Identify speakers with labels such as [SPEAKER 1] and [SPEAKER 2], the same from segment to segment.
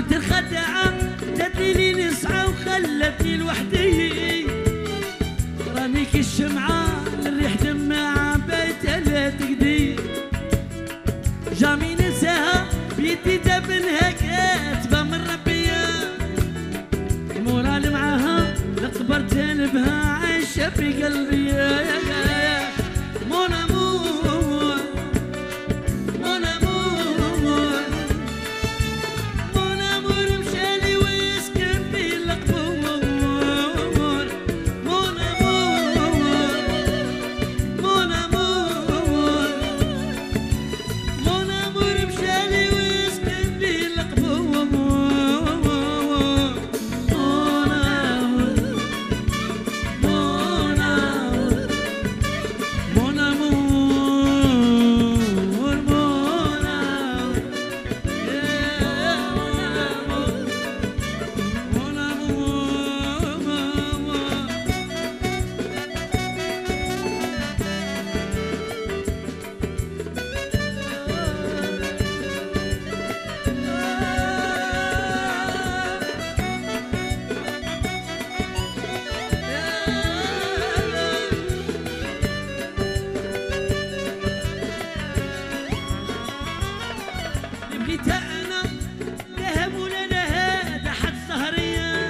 [SPEAKER 1] كنت الخدعة جاتلي نسعى وخلتني لوحدي، رانيك الشمعة الريح دمعة بايتة لا تقدي، جامي ننساها بيدي دابنها كاتبة من ربية، المورال معاها لقبرت بها عايشة في قلبي يا مون امور مون امور مون امور مشالي ويسكن في القبور، مون امور مون امور مون امور مشالي ويسكن في القبور، أنا ذهب ولا هذا حد سهرية،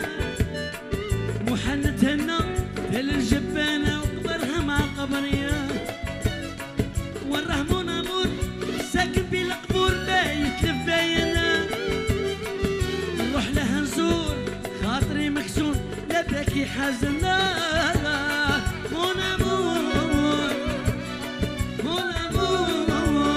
[SPEAKER 1] محنتهن تل الجبانة وقبرها مع قبرية، وراه مون امور ساكن بالقبور بايت لفاينة، نروح لها نزور خاطري مكسور لا باكي حزنة، مون امور مون امور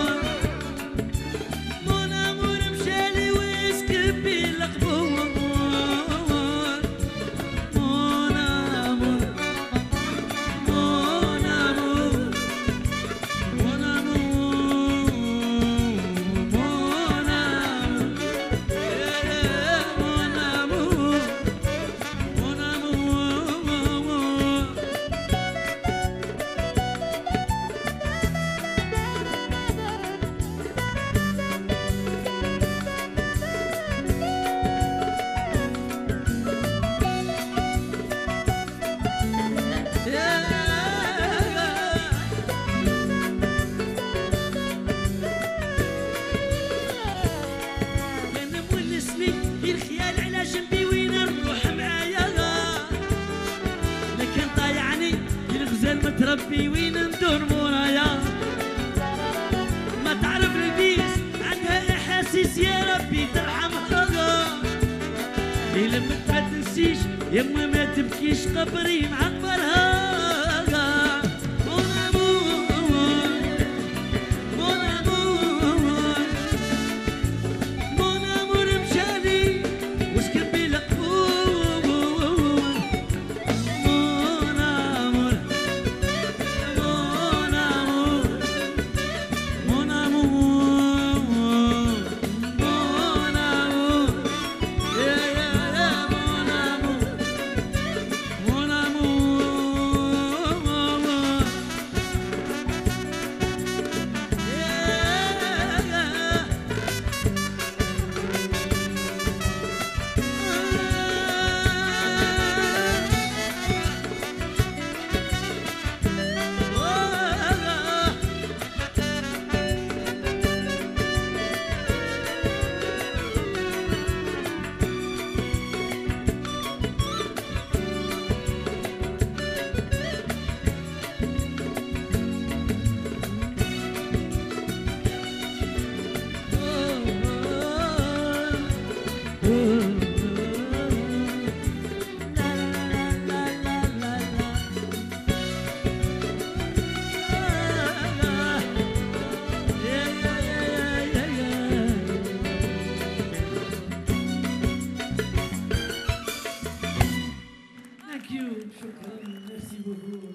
[SPEAKER 1] الخيال على جنبي وين نروح معايا، لكن طايعني الغزال متربي وين ندور مورايا، ما تعرف البيس عندها احاسيس يا ربي ترحمها، إلا ما تنسيش يما ما تبكيش قبري معقبرها، شكرا، ميرسي بوكو.